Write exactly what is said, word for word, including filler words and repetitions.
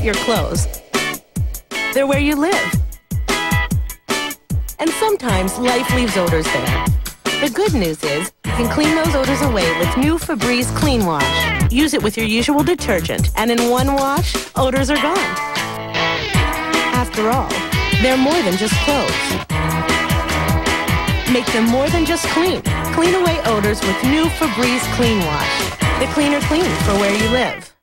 your clothes. They're where you live. And sometimes life leaves odors there. The good news is you can clean those odors away with new Febreze Clean Wash. Use it with your usual detergent, and in one wash, odors are gone. After all, they're more than just clothes. Make them more than just clean. Clean away odors with new Febreze Clean Wash. The cleaner clean for where you live.